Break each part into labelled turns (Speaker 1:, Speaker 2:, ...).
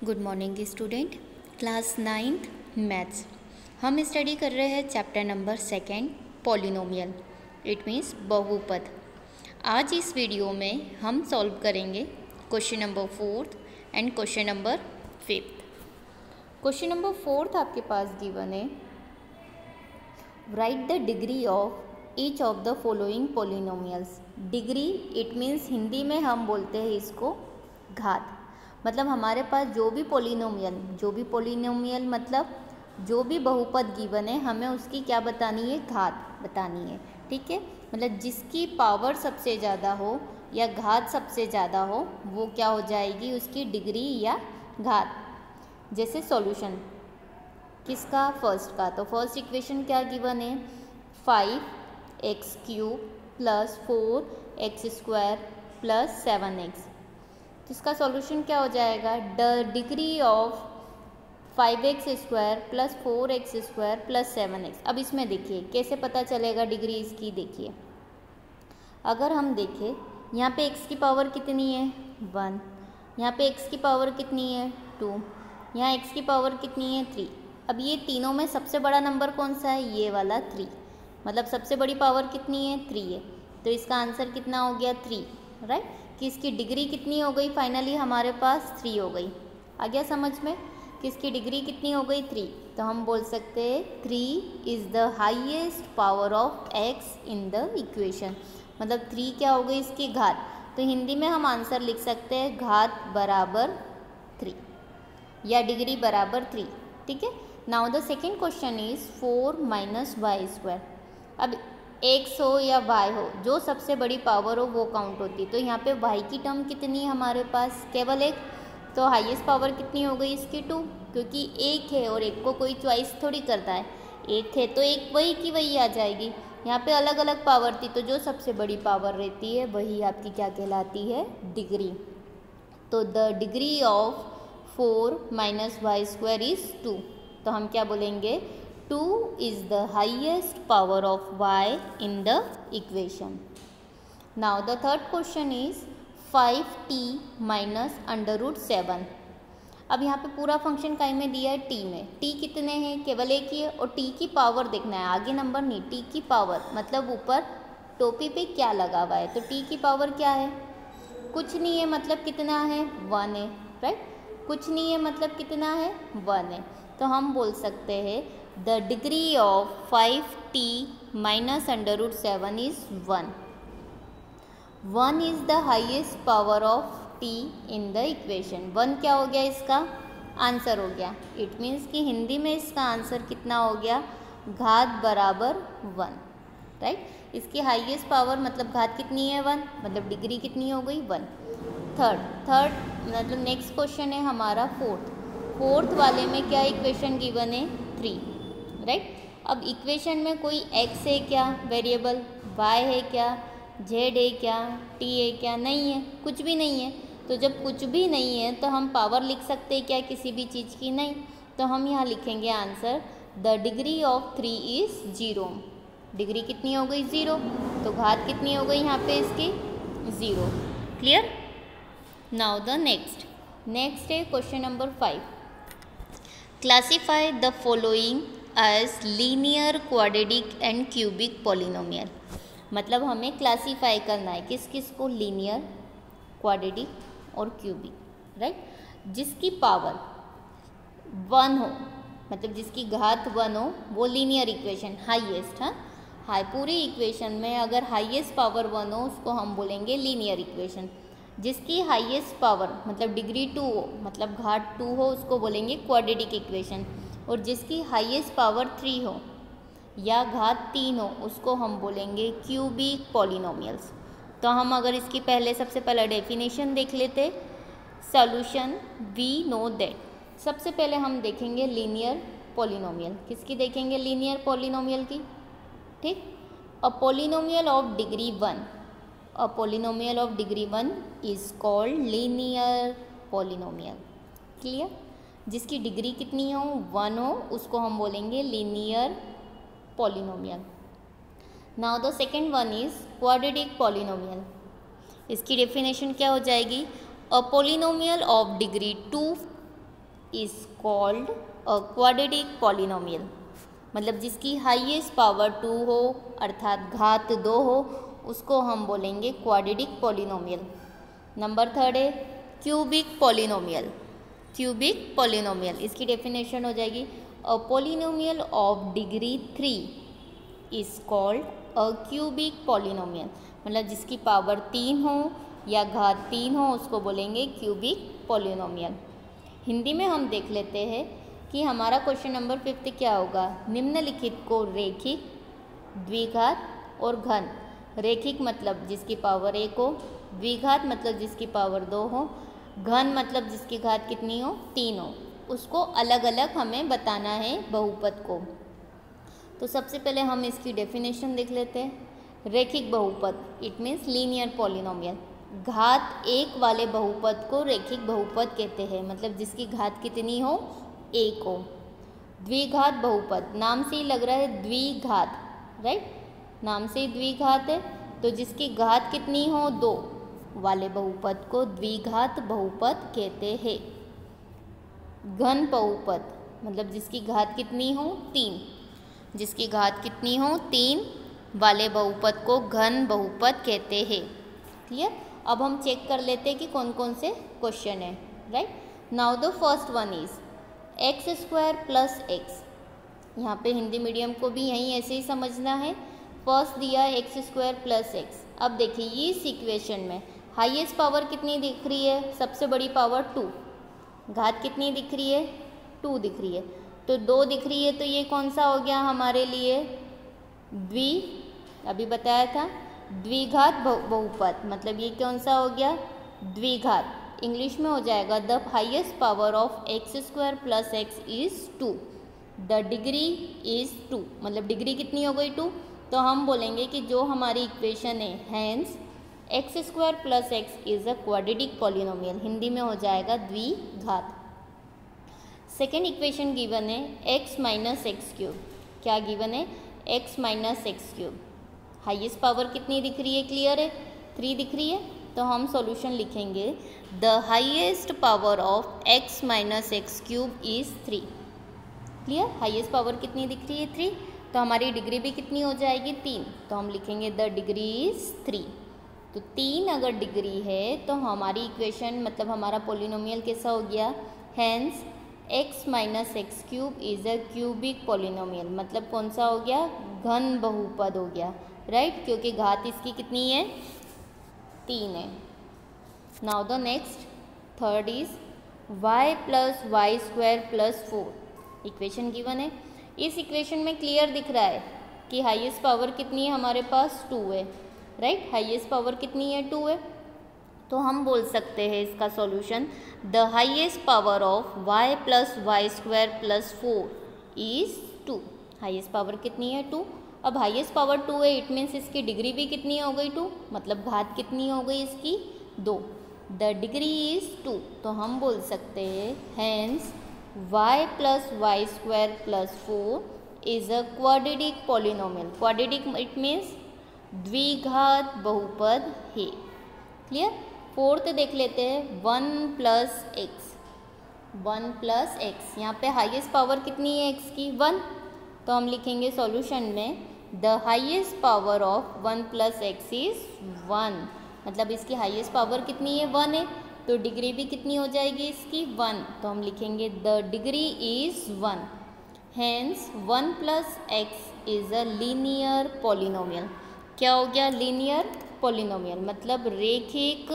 Speaker 1: Good morning student, class 9th maths. हम study कर रहे हैं chapter number 2 polynomial, it means बहुपद। आज इस वीडियो में हम सॉल्व करेंगे question number 4 and question number 5। Question number 4 आपके पास गिवन है, right the degree of each of the following polynomials. Degree it means Hindi में हम बोलते हैं इसको घात। मतलब हमारे पास जो भी पोलिनोमियल मतलब जो भी बहुपद गिवन है, हमें उसकी क्या बतानी है, घात बतानी है। ठीक है, मतलब जिसकी पावर सबसे ज़्यादा हो या घात सबसे ज़्यादा हो वो क्या हो जाएगी, उसकी डिग्री या घात। जैसे सॉल्यूशन किसका, फर्स्ट का, तो फर्स्ट इक्वेशन क्या गिवन है, 5x³ + 4x² + 7x। तो इसका सॉल्यूशन क्या हो जाएगा, the degree of 5x² + 4x² + 7x। अब इसमें देखिए कैसे पता चलेगा डिग्री इसकी। देखिए अगर हम देखें यहाँ पे x की पावर कितनी है, 1, यहाँ पे x की पावर कितनी है, 2, यहाँ x की पावर कितनी है, 3। अब ये तीनों में सबसे बड़ा नंबर कौन सा है, ये वाला 3। मतलब सबसे बड़ी पावर कितनी है, 3 है। तो इसका आंसर कितना हो गया, 3, राइट। कि इसकी डिग्री कितनी हो गई, फाइनली हमारे पास 3 हो गई। आ गया समझ में कि इसकी डिग्री कितनी हो गई, 3। तो हम बोल सकते हैं 3 is the highest power of x in the equation. मतलब 3 क्या हो गई, इसकी घात। तो हिंदी में हम आंसर लिख सकते हैं घात बराबर 3 या डिग्री बराबर 3। ठीक है। Now the second question is 4 - y²। अब x हो या y हो, जो सबसे बड़ी पावर हो वो काउंट होती। तो यहाँ पे y की टर्म कितनी है हमारे पास, केवल एक। तो हाईएस्ट पावर कितनी हो गई इसकी, 2, क्योंकि एक है और एक को कोई चॉइस थोड़ी करता है। एक है तो एक वही की वही आ जाएगी। यहाँ पे अलग अलग पावर थी, तो जो सबसे बड़ी पावर रहती है वही आपकी क्या कहलाती है, डिग्री। तो the degree of 4 - y² is 2। तो हम क्या बोलेंगे, 2 is the highest power of y in the equation. Now the third question is 5t - √7। अब यहाँ पे पूरा फंक्शन काय में दिया है, t में। t कितने हैं, केवल एक ही है, और t की पावर देखना है, आगे नंबर नहीं, t की पावर मतलब ऊपर टोपी पे क्या लगा हुआ है। तो t की पावर क्या है, कुछ नहीं है, मतलब कितना है, 1 है, राइट। कुछ नहीं है मतलब कितना है, 1 है। तो हम बोल सकते हैं the degree of 5t - √7 is 1। 1 is the highest power of t in the equation. 1 क्या हो गया, इसका आंसर हो गया। इट मीन्स कि हिंदी में इसका आंसर कितना हो गया, घात बराबर 1, राइट। इसकी हाईएस्ट पावर मतलब घात कितनी है, 1, मतलब डिग्री कितनी हो गई, 1। थर्ड मतलब नेक्स्ट क्वेश्चन है हमारा फोर्थ वाले में क्या इक्वेशन गिवन है, 3, राइट। अब इक्वेशन में कोई x है क्या, वेरिएबल y है क्या, z है क्या, t है क्या, नहीं है, कुछ भी नहीं है। तो जब कुछ भी नहीं है तो हम पावर लिख सकते हैं क्या किसी भी चीज़ की, नहीं। तो हम यहाँ लिखेंगे answer the degree of 3 is 0। Degree कितनी हो गई, 0। तो घात कितनी हो गई यहाँ पे इसकी, 0। क्लियर। नाउ द नेक्स्ट है question number 5। Classify the following as linear, quadratic and cubic polynomial. मतलब हमें क्लासीफाई करना है किस किस को, लीनियर, क्वाड्रेटिक और क्यूबिक, राइट। जिसकी पावर 1 हो, मतलब जिसकी घात 1 हो, वो लीनियर इक्वेशन हाईएस्ट, हाँ, पूरी इक्वेशन में अगर हाईएस्ट पावर 1 हो उसको हम बोलेंगे लीनियर इक्वेशन। जिसकी हाईएस्ट पावर मतलब डिग्री 2 हो, मतलब घात 2 हो, उसको बोलेंगे क्वाड्रेटिक इक्वेशन। और जिसकी हाईएस्ट पावर 3 हो या घात 3 हो उसको हम बोलेंगे क्यूबिक पॉलिनोमियल्स। तो हम अगर इसकी सबसे पहले डेफिनेशन देख लेते, सॉल्यूशन वी नो दैट। सबसे पहले हम देखेंगे लीनियर पॉलिनोमियल। किसकी देखेंगे, लीनियर पॉलिनोमियल की, ठीक। A polynomial of degree 1, a polynomial of degree 1 is called linear polynomial. Clear. जिसकी डिग्री कितनी हो, 1 हो, उसको हम बोलेंगे linear polynomial. Now the second one is quadratic polynomial. इसकी डेफिनेशन क्या हो जाएगी, a polynomial of degree 2 is called a quadratic polynomial. मतलब जिसकी हाईएस्ट पावर 2 हो अर्थात घात 2 हो उसको हम बोलेंगे क्वाड्रेटिक पॉलिनोमियल। नंबर 3 है क्यूबिक पॉलिनोमियल। क्यूबिक पॉलिनोमियल इसकी डेफिनेशन हो जाएगी a polynomial of degree 3 is called a cubic polynomial. मतलब जिसकी पावर 3 हो या घात 3 हो उसको बोलेंगे क्यूबिक पॉलिनोमियल। हिंदी में हम देख लेते हैं कि हमारा क्वेश्चन नंबर 5 क्या होगा। निम्नलिखित को रेखिक, द्विघात और घन, रेखिक मतलब जिसकी पावर 1 हो, द्विघात मतलब जिसकी पावर 2 हो, घन मतलब जिसकी घात कितनी हो 3 हो, उसको अलग अलग हमें बताना है बहुपद को। तो सबसे पहले हम इसकी डेफिनेशन देख लेते हैं। रेखिक बहुपद इट मीन्स लीनियर पॉलिनोमियल। घात 1 वाले बहुपद को रेखिक बहुपद कहते हैं, मतलब जिसकी घात कितनी हो 1 हो। द्विघात बहुपद नाम से ही लग रहा है द्विघात, राइट, नाम से ही द्विघात है, तो जिसकी घात कितनी हो 2 वाले बहुपद को द्विघात बहुपद कहते हैं। घन बहुपद मतलब जिसकी घात कितनी हो 3, जिसकी घात कितनी हो 3 वाले बहुपद को घन बहुपद कहते हैं। क्लियर। अब हम चेक कर लेते हैं कि कौन कौन से क्वेश्चन है, right. Now the first one is x² plus x। यहाँ पे हिंदी मीडियम को भी यहीं ऐसे ही समझना है। फर्स्ट दिया x² प्लस x। अब देखिए इस इक्वेशन में हाईएस्ट पावर कितनी दिख रही है, सबसे बड़ी पावर 2, घात कितनी दिख रही है 2 दिख रही है, तो 2 दिख रही है, तो ये कौन सा हो गया हमारे लिए अभी बताया था द्विघात बहुपद। मतलब ये कौन सा हो गया द्विघात। इंग्लिश में हो जाएगा the highest power of x² plus x is 2, the degree is 2। मतलब डिग्री कितनी हो गई 2, तो हम बोलेंगे कि जो हमारी इक्वेशन है hence x² plus x is a quadratic polynomial. Hindi में हो जाएगा द्विघात। सेकेंड इक्वेशन गिवन है x माइनस एक्स क्यूब। क्या गिवन है x minus x cube. Highest power कितनी दिख रही है, क्लियर है 3 दिख रही है, तो हम सॉल्यूशन लिखेंगे the highest power of x minus x cube is 3। Clear. Highest power कितनी दिख रही है 3, तो हमारी डिग्री भी कितनी हो जाएगी 3, तो हम लिखेंगे द डिग्री इज 3। तो 3 अगर डिग्री है तो हमारी इक्वेशन मतलब हमारा पॉलिनोमियल कैसा हो गया, hence x minus x cube is a cubic polynomial. मतलब कौन सा हो गया घन बहुपद हो गया, राइट, क्योंकि घात इसकी कितनी है 3 है। Now the next third is y plus y square plus 4। Equation given है। इस इक्वेशन में क्लियर दिख रहा है कि हाईएस्ट पावर कितनी है हमारे पास 2 है, राइट, हाईएस्ट पावर कितनी है 2 है, तो हम बोल सकते हैं इसका solution the highest power of y plus y square plus 4 is 2। Highest power कितनी है 2। अब हाईएस्ट पावर 2 है, इट मीन्स इसकी डिग्री भी कितनी हो गई 2, मतलब घात कितनी हो गई इसकी 2, द डिग्री इज 2। तो हम बोल सकते हैं hence y plus y square plus 4 is a quadratic polynomial. Quadratic it means द्विघात बहुपद है। क्लियर। फोर्थ देख लेते हैं 1 प्लस एक्स। 1 प्लस एक्स, यहाँ पे हाईएस्ट पावर कितनी है x की 1, तो हम लिखेंगे सॉल्यूशन में the highest power of 1 plus x is 1। मतलब इसकी हाईएस्ट पावर कितनी है 1 है, तो डिग्री भी कितनी हो जाएगी इसकी 1, तो हम लिखेंगे the degree is 1। Hence 1 plus x is a linear polynomial. क्या हो गया लीनियर पॉलिनोमियल, मतलब रेखिक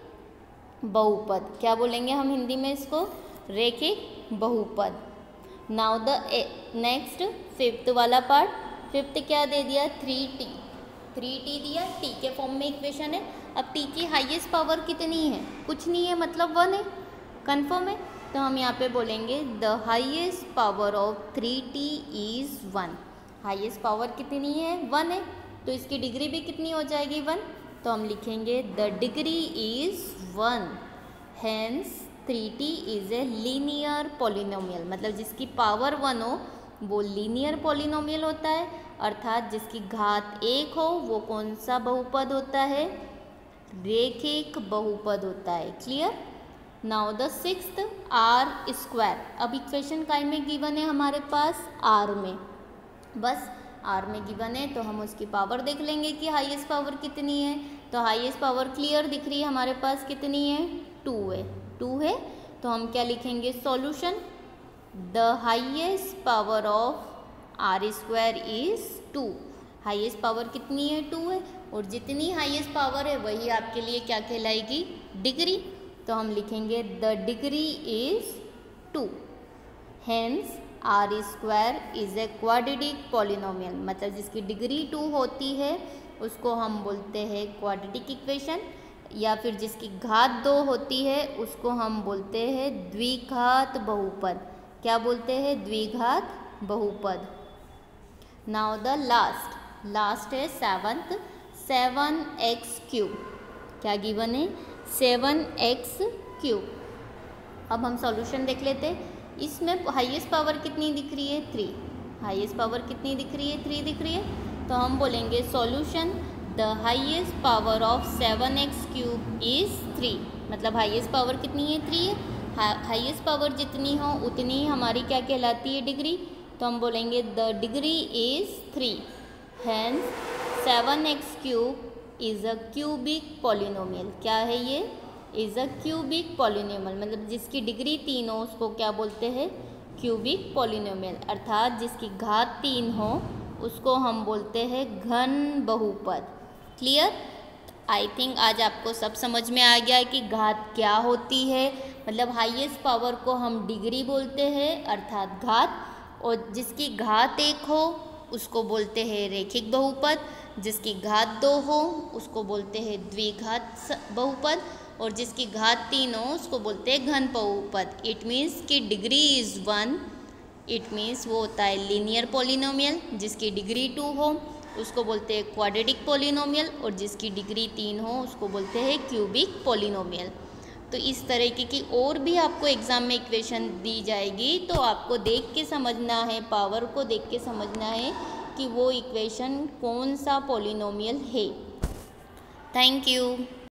Speaker 1: बहुपद। क्या बोलेंगे हम हिंदी में इसको, रेखिक बहुपद। नाउ द नेक्स्ट फिफ्थ वाला पार्ट। फिफ्थ क्या दे दिया 3t। 3t दिया, t के फॉर्म में इक्वेशन है। अब t की हाईएस्ट पावर कितनी है, कुछ नहीं है, मतलब 1 है, कन्फर्म है, तो हम यहाँ पे बोलेंगे the highest power of 3t is 1। Highest power कितनी है 1 है, तो इसकी डिग्री भी कितनी हो जाएगी 1, तो हम लिखेंगे the degree is 1। Hence 3t is a linear polynomial. मतलब जिसकी पावर 1 हो वो लीनियर पॉलिनोमियल होता है, अर्थात जिसकी घात 1 हो वो कौन सा बहुपद होता है, रेखिक बहुपद होता है। Clear. Now the sixth r square. अब इक्वेशन काय में गिवन है हमारे पास, आर में, बस आर में गिवन है तो हम उसकी पावर देख लेंगे कि हाईएस्ट पावर कितनी है। तो हाईएस्ट पावर क्लियर दिख रही है हमारे पास, कितनी है, 2 है, 2 है। तो हम क्या लिखेंगे, solution the highest power of r square is 2। Highest power कितनी है, 2 है, और जितनी हाईएस्ट पावर है वही आपके लिए क्या कहलाएगी, डिग्री। तो हम लिखेंगे the degree is 2, hence r square is a quadratic polynomial. मतलब जिसकी डिग्री 2 होती है उसको हम बोलते हैं क्वाड्रेटिक इक्वेशन, या फिर जिसकी घात 2 होती है उसको हम बोलते हैं द्विघात बहुपद। क्या बोलते हैं, द्विघात बहुपद। नाउ द लास्ट है सेवंथ, 7x3। क्या गिवन है, 7x3। अब हम सॉल्यूशन देख लेते हैं। इसमें हाईएस्ट पावर कितनी दिख रही है, 3। हाईएस्ट पावर कितनी दिख रही है, 3 दिख रही है। तो हम बोलेंगे solution the highest power of 7x3 is 3। मतलब हाईएस्ट पावर कितनी है, 3 है। हाईएस्ट पावर जितनी हो उतनी ही हमारी क्या कहलाती है, डिग्री। तो हम बोलेंगे the degree is 3, hence 7x3 is a cubic polynomial. क्या है ये, इज अ क्यूबिक पॉलिनोमियल। मतलब जिसकी डिग्री 3 हो उसको क्या बोलते हैं, क्यूबिक पॉलिनोमियल। अर्थात जिसकी घात 3 हो उसको हम बोलते हैं घन बहुपद। क्लियर। आई थिंक आज आपको सब समझ में आ गया है कि घात क्या होती है। मतलब हाईएस्ट पावर को हम डिग्री बोलते हैं अर्थात घात, और जिसकी घात 1 हो उसको बोलते हैं रैखिक बहुपद, जिसकी घात 2 हो उसको बोलते हैं द्विघात बहुपद, और जिसकी घात 3 हो उसको बोलते हैं घन बहुपद। इट मीन्स कि डिग्री इज़ 1, इट मीन्स वो होता है लीनियर पॉलिनोमियल। जिसकी डिग्री 2 हो उसको बोलते हैं क्वाड्रेटिक पॉलिनोमियल, और जिसकी डिग्री 3 हो उसको बोलते हैं क्यूबिक पॉलिनोमियल। तो इस तरीके की और भी आपको एग्ज़ाम में इक्वेशन दी जाएगी, तो आपको देख के समझना है, पावर को देख के समझना है कि वो इक्वेशन कौन सा पॉलिनोमियल है। Thank you.